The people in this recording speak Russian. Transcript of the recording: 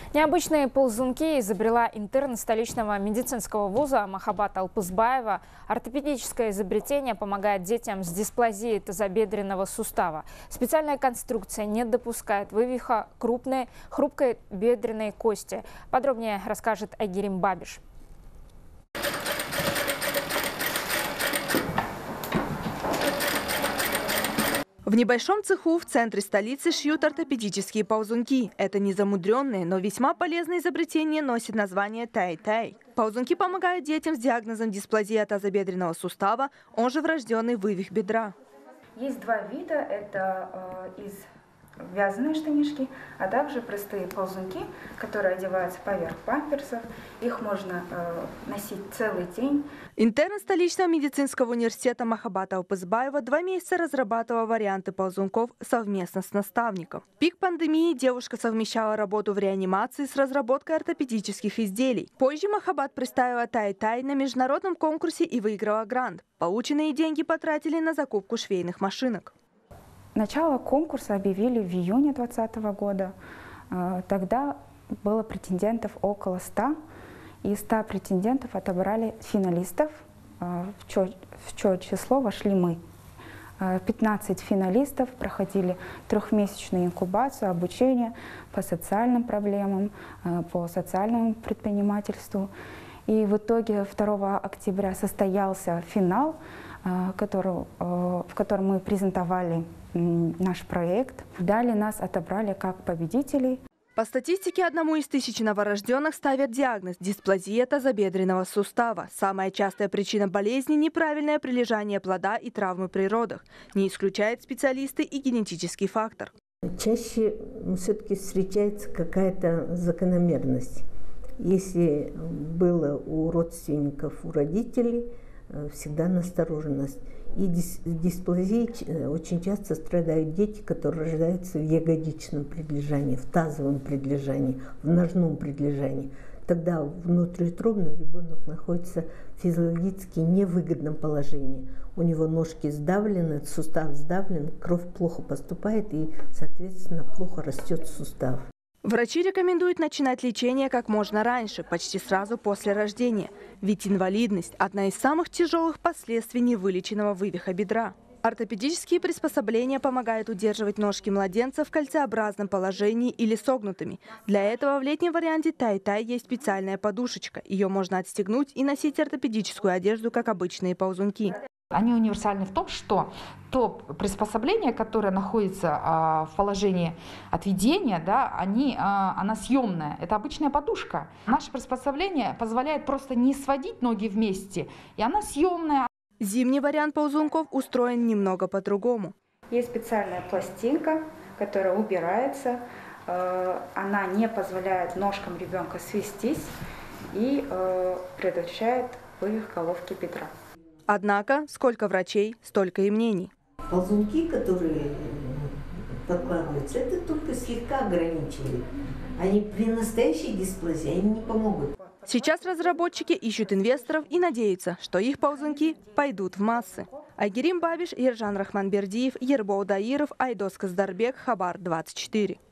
Необычные ползунки изобрела интерн столичного медицинского вуза Махаббат Алпызбаева. Ортопедическое изобретение помогает детям с дисплазией тазобедренного сустава. Специальная конструкция не допускает вывиха крупной, хрупкой бедренной кости. Подробнее расскажет Айгерим Бабиш. В небольшом цеху в центре столицы шьют ортопедические ползунки. Это незамудренное, но весьма полезное изобретение носит название тай-тай. Ползунки помогают детям с диагнозом дисплазия тазобедренного сустава, он же врожденный вывих бедра. Есть два вида, это из вязаные штанишки, а также простые ползунки, которые одеваются поверх памперсов. Их можно носить целый день. Интерн столичного медицинского университета Махаббата Алпызбаева 2 месяца разрабатывала варианты ползунков совместно с наставником. В пик пандемии девушка совмещала работу в реанимации с разработкой ортопедических изделий. Позже Махаббат представила тай-тай на международном конкурсе и выиграла грант. Полученные деньги потратили на закупку швейных машинок. Начало конкурса объявили в июне 2020 года. Тогда было претендентов около 100. Из 100 претендентов отобрали финалистов. В чье число вошли мы. 15 финалистов проходили 3-месячную инкубацию, обучение по социальным проблемам, по социальному предпринимательству. И в итоге 2 октября состоялся финал, в котором мы презентовали наш проект. Далее нас отобрали как победителей. По статистике, одному из 1000 новорожденных ставят диагноз – дисплазия тазобедренного сустава. Самая частая причина болезни – неправильное прилежание плода и травмы при родах. Не исключают специалисты и генетический фактор. Чаще все-таки встречается какая-то закономерность. Если было у родственников, у родителей, всегда настороженность. И дисплазией очень часто страдают дети, которые рождаются в ягодичном предлежании, в тазовом предлежании, в ножном предлежании. Тогда внутриутробно ребенок находится в физиологически невыгодном положении. У него ножки сдавлены, сустав сдавлен, кровь плохо поступает и, соответственно, плохо растет сустав. Врачи рекомендуют начинать лечение как можно раньше, почти сразу после рождения. Ведь инвалидность – одна из самых тяжелых последствий невылеченного вывиха бедра. Ортопедические приспособления помогают удерживать ножки младенца в кольцеобразном положении или согнутыми. Для этого в летнем варианте тай-тай есть специальная подушечка. Ее можно отстегнуть и носить ортопедическую одежду, как обычные ползунки. Они универсальны в том, что то приспособление, которое находится в положении отведения, она съемная. Это обычная подушка. Наше приспособление позволяет просто не сводить ноги вместе, и она съемная. Зимний вариант ползунков устроен немного по-другому. Есть специальная пластинка, которая убирается. Она не позволяет ножкам ребенка свестись и предотвращает вывих головки бедра. Однако, сколько врачей, столько и мнений. Ползунки, которые подкладываются, это только слегка ограничивает. Они при настоящей дисплазии не помогут. Сейчас разработчики ищут инвесторов и надеются, что их ползунки пойдут в массы. Айгерим Бабиш, Ержан Рахманбердиев, Ербол Даиров, Айдос Каздарбек, Хабар 24.